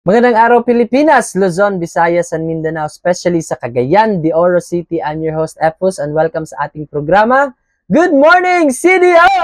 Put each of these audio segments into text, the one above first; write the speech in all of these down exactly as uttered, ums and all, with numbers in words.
Magandang araw Pilipinas, Luzon, Visayas, and Mindanao, especially sa Cagayan de Oro City. I'm your host, Epus, and welcome sa ating programa, Good Morning C D O!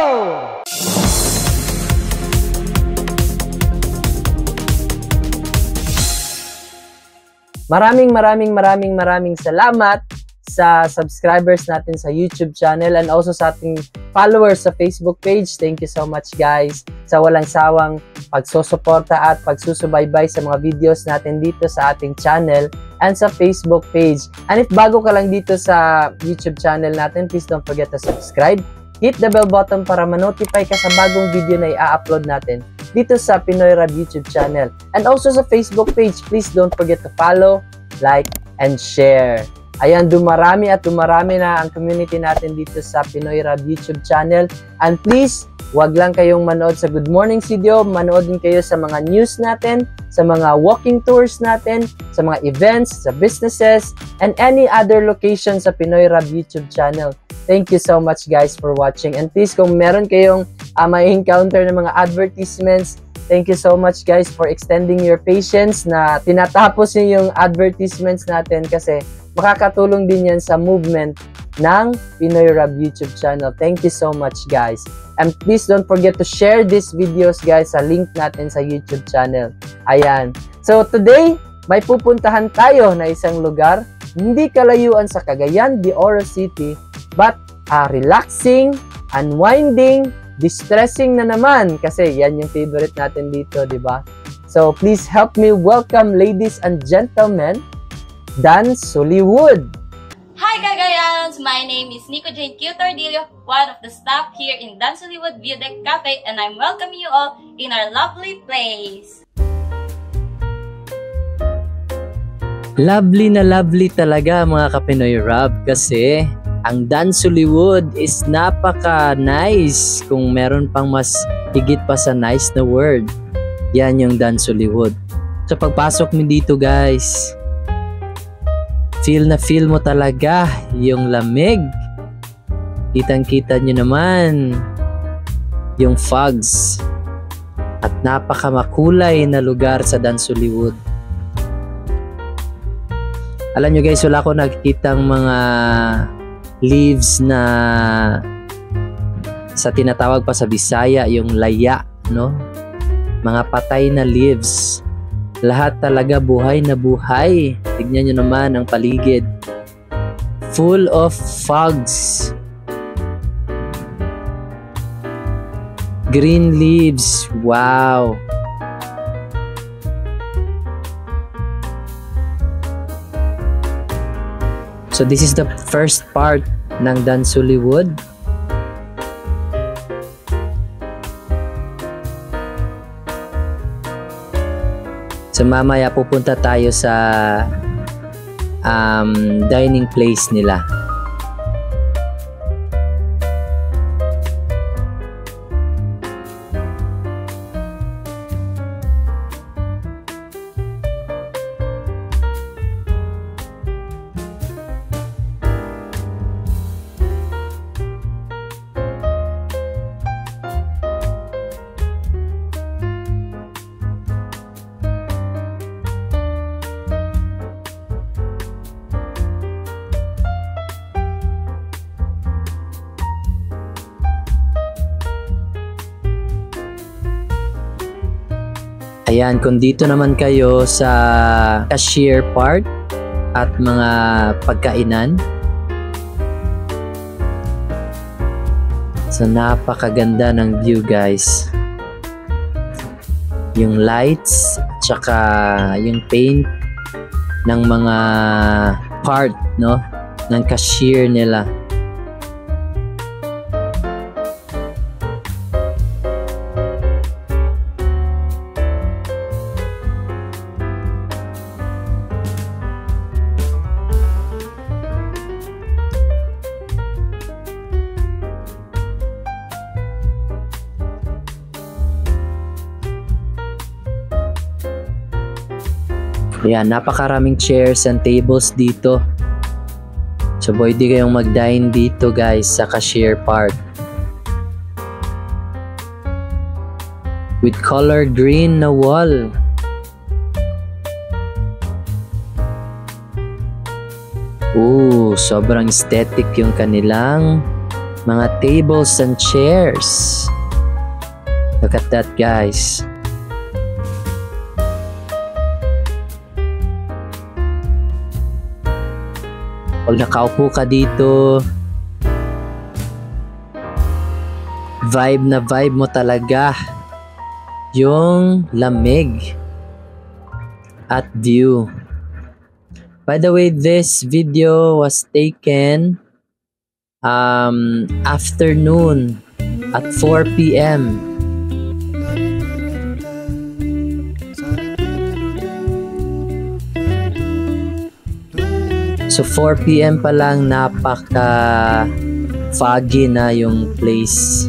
Maraming maraming maraming maraming salamat sa subscribers natin sa YouTube channel and also sa ating followers sa Facebook page. Thank you so much guys sa walang sawang pagsusuporta at pagsusubaybay sa mga videos natin dito sa ating channel and sa Facebook page. And if bago ka lang dito sa YouTube channel natin, please don't forget to subscribe. Hit the bell button para ma-notify ka sa bagong video na i-upload natin dito sa Pinoy Rab YouTube channel. And also sa Facebook page, please don't forget to follow, like, and share. Ayan, dumarami at dumarami na ang community natin dito sa Pinoy Rab YouTube channel. And please, wag lang kayong manood sa Good Morning C D O, manood din kayo sa mga news natin, sa mga walking tours natin, sa mga events, sa businesses, and any other location sa Pinoy Rab YouTube channel. Thank you so much guys for watching. And please, kung meron kayong uh, may encounter ng mga advertisements, thank you so much guys for extending your patience na tinatapos niyo yung advertisements natin kasi makakatulong din yan sa movement ng Pinoy Rab YouTube channel. Thank you so much guys. And please don't forget to share these videos guys sa link natin sa YouTube channel. Ayan. So today, may pupuntahan tayo na isang lugar, hindi kalayuan sa Cagayan de Oro City, but uh, relaxing, unwinding, distressing na naman kasi yan yung favorite natin dito, di ba? So please help me welcome, ladies and gentlemen, Dan Sullywood. Hi Cagayans! My name is Nico Jane Q. Tordillo, one of the staff here in Dan Sullywood View Deck Cafe, and I'm welcoming you all in our lovely place. Lovely na lovely talaga mga ka-Pinoy Rab kasi ang Dan Sullywood is napaka-nice. Kung meron pang mas higit pa sa nice na word, yan yung Dan Sullywood. So pagpasok mo dito guys, feel na feel mo talaga yung lamig. Kitang-kita nyo naman yung fogs at napakamakulay na lugar sa Dan Sullywood. Alam nyo guys, wala ko nakikitang mga leaves na sa tinatawag pa sa Bisaya yung laya, no? Mga patay na leaves. Lahat talaga buhay na buhay. Tignan nyo naman ang paligid. Full of fogs. Green leaves. Wow. So this is the first part ng Dan Sullywood. So mamaya pupunta tayo sa um, dining place nila. Ayan, kung dito naman kayo sa cashier part at mga pagkainan. So napakaganda ng view guys. Yung lights at saka yung paint ng mga part, no, ng cashier nila. Ayan, napakaraming chairs and tables dito. So pwede kayong mag-dine dito guys sa cashier part. With color green na wall. Ooh, sobrang aesthetic yung kanilang mga tables and chairs. Look at that, guys. Pag nakaupo ka dito, vibe na vibe mo talaga yung lamig at view. By the way, this video was taken um, afternoon at four p m So four p m pa lang, napaka foggy na yung place.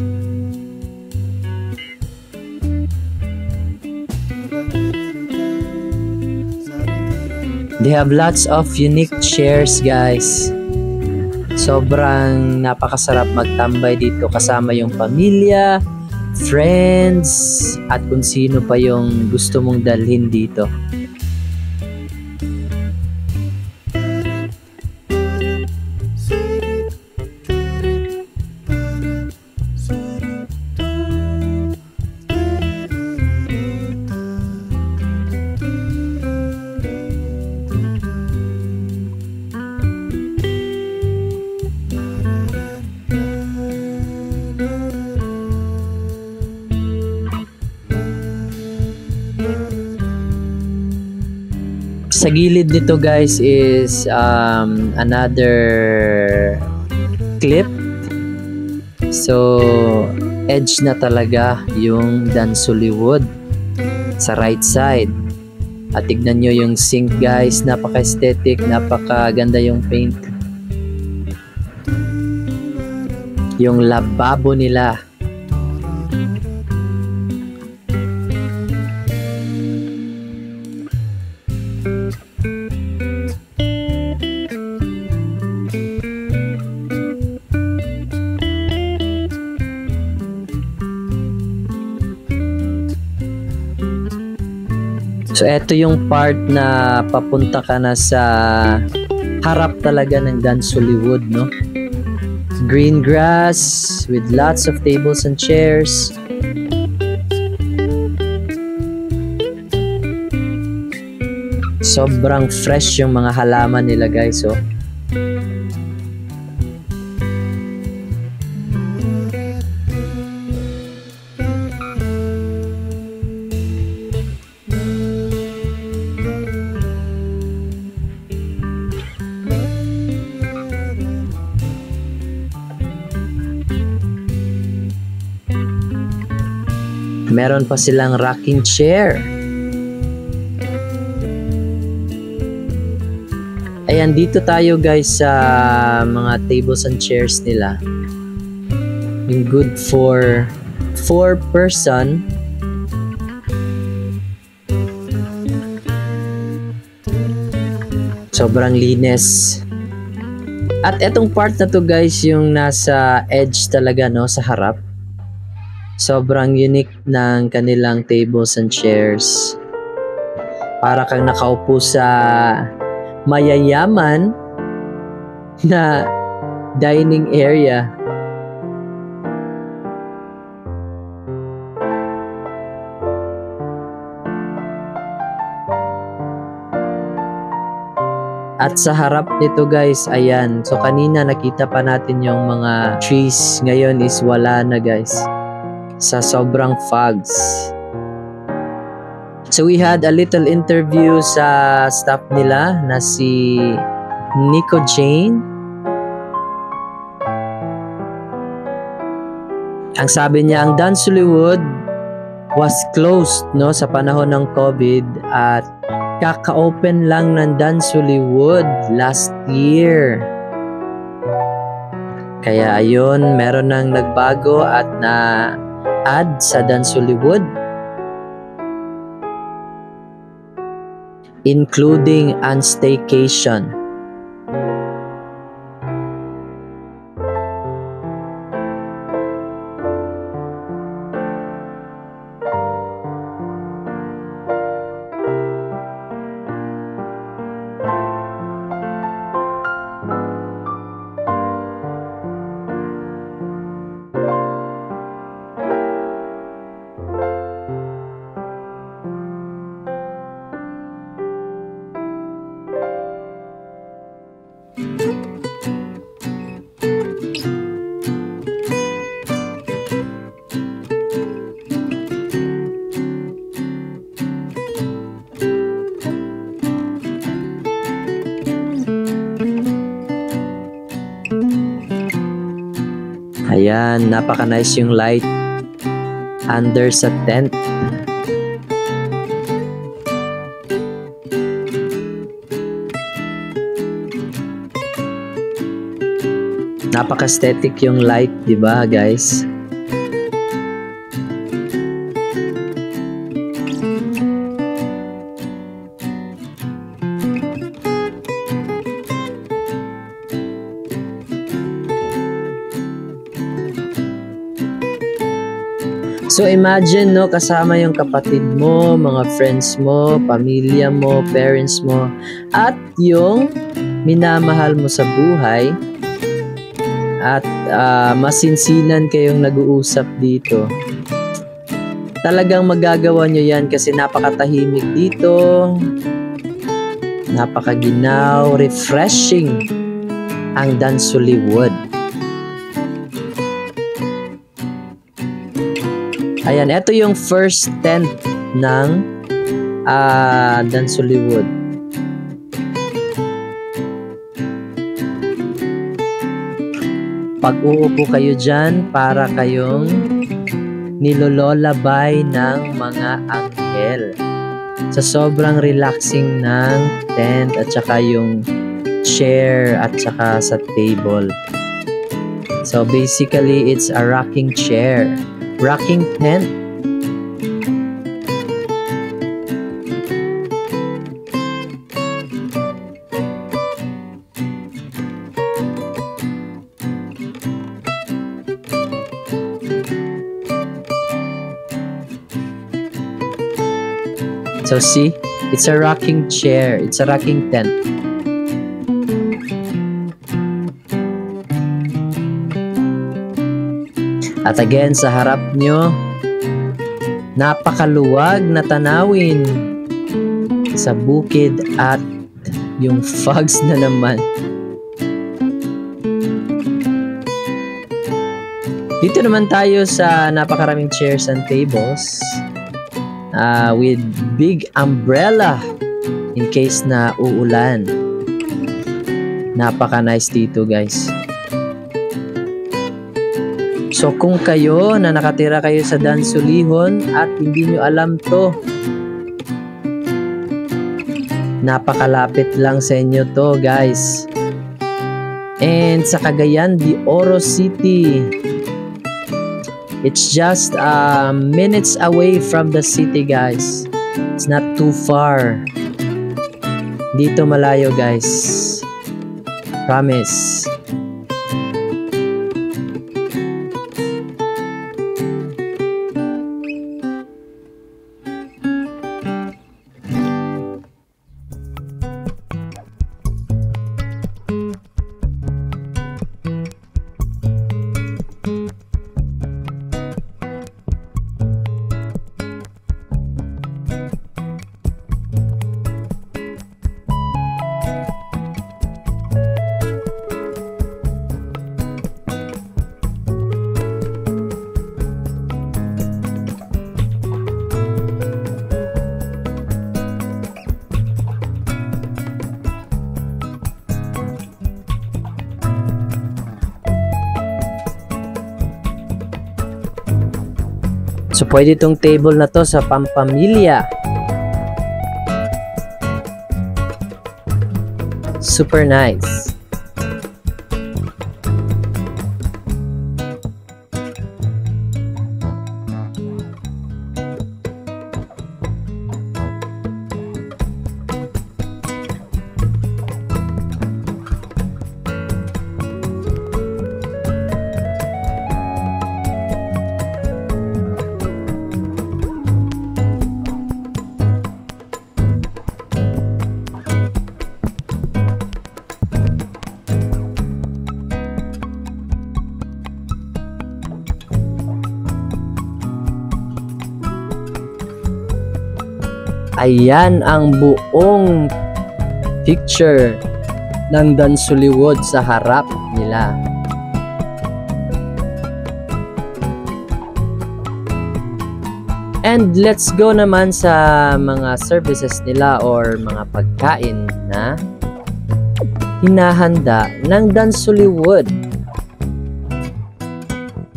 They have lots of unique chairs, guys. Sobrang napakasarap magtambay dito kasama yung pamilya, friends, at kung sino pa yung gusto mong dalhin dito. Sa gilid nito, guys, is um, another clip. So edge na talaga yung Dansuliwood sa right side. At tignan nyo yung sink, guys, napaka-aesthetic, napaka-ganda yung paint. Yung lababo nila, so eto yung part na papunta ka na sa harap talaga ng Dansuliwood, no? Green grass with lots of tables and chairs. Sobrang fresh yung mga halaman nila, guys, oh. Meron pa silang rocking chair. Ayan, dito tayo, guys, sa mga tables and chairs nila. Yung good for four person. Sobrang linis. At etong part na to, guys, yung nasa edge talaga, no, sa harap. Sobrang unique ng kanilang tables and chairs. Para kang nakaupo sa mayayaman na dining area. At sa harap nito, guys, ayan. So kanina nakita pa natin yung mga trees. Ngayon is wala na, guys, sa sobrang fogs. So we had a little interview sa staff nila na si Nico Jane. Ang sabi niya, ang Dansuliwood was closed, no, sa panahon ng COVID, at kaka-open lang ng Dansuliwood last year. Kaya ayun, meron nang nagbago at na add sa Dansuliwood, including an staycation. Ayan, napaka-nice yung light under sa tent. Napaka-aesthetic yung light, di ba, guys? So imagine, no, kasama yung kapatid mo, mga friends mo, pamilya mo, parents mo, at yung minamahal mo sa buhay, at uh, masinsinan kayong nag-uusap dito. Talagang magagawa nyo yan kasi napakatahimik dito, napakaginaw, refreshing ang Dansuliwood. Ayan, ito yung first tent ng uh, Dansuliwood. Pag uupo kayo dyan, para kayong nilololabay ng mga anghel. Sa sobrang relaxing ng tent at saka yung chair at saka sa table. So basically, it's a rocking chair. Rocking tent. So see, it's a rocking chair. It's a rocking tent. At again, sa harap nyo, napakaluwag na tanawin sa bukid at yung fogs na naman. Dito naman tayo sa napakaraming chairs and tables uh, with big umbrella in case na uulan. Napaka-nice dito, guys. So kung kayo na nakatira kayo sa Dansulihon at hindi nyo alam to, napakalapit lang sa inyo to, guys. And sa Cagayan de Oro City, it's just uh, minutes away from the city, guys. It's not too far. Dito malayo, guys. Promise. So, pwede itong table na to sa pampamilya. Super nice. Ayan ang buong picture ng Dansuliwood sa harap nila. And let's go naman sa mga services nila or mga pagkain na hinahanda ng Dansuliwood.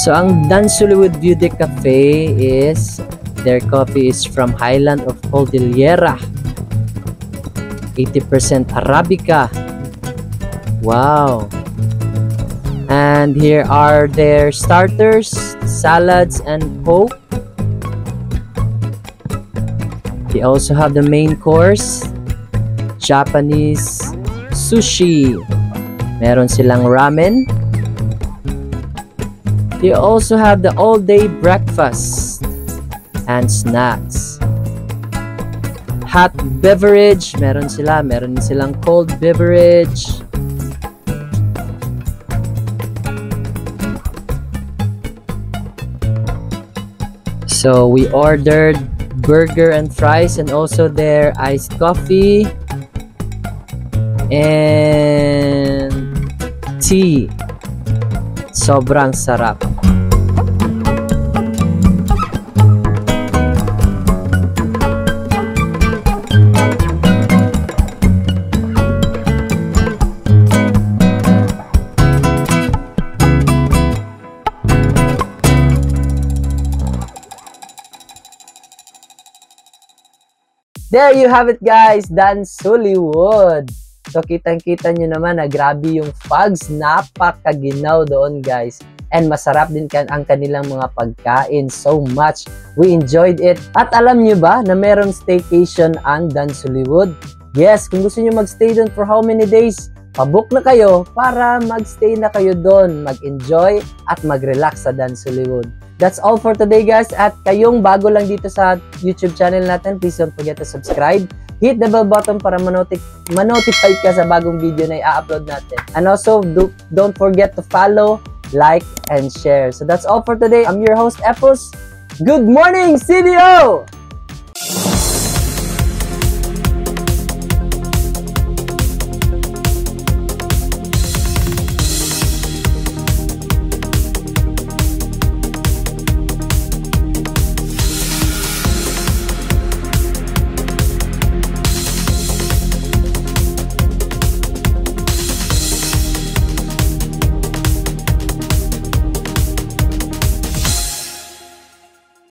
So, ang Dans Hollywood View Deck Cafe is, their coffee is from Highland of Cordillera. eighty percent Arabica. Wow. And here are their starters, salads, and coke. They also have the main course, Japanese sushi. Meron silang ramen. They also have the all-day breakfast and snacks. Hot beverage, meron sila. Meron silang cold beverage. So we ordered burger and fries and also their iced coffee and tea. Sobrang sarap. There you have it guys, Dans Hollywood. So kitang-kita nyo naman na grabe yung fogs, napakaginaw doon guys. And masarap din kan ang kanilang mga pagkain, so much. We enjoyed it. At alam nyo ba na merong staycation ang Dans Hollywood? Yes, kung gusto nyo magstay doon for how many days, pabook na kayo para magstay na kayo doon, mag-enjoy at mag-relax sa Dans Hollywood. That's all for today guys, at kayong bago lang dito sa YouTube channel natin, please don't forget to subscribe. Hit the bell button para manotif manotify ka sa bagong video na i-upload natin. And also, do don't forget to follow, like, and share. So that's all for today. I'm your host, Epos. Good morning, C D O!